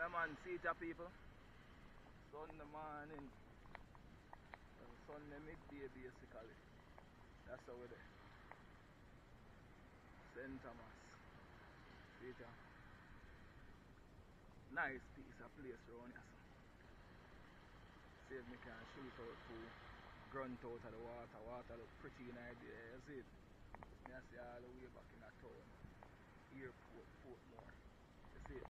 Yeah man, see it people. Sunday morning. Sunday midday basically. That's how we're there. St. Thomas. See it here. Nice piece of place around here. See if me can shoot out for grunt out of the water. Water look pretty in idea, you see it? I see all the way back in the town. Airport, Portmore. You see it?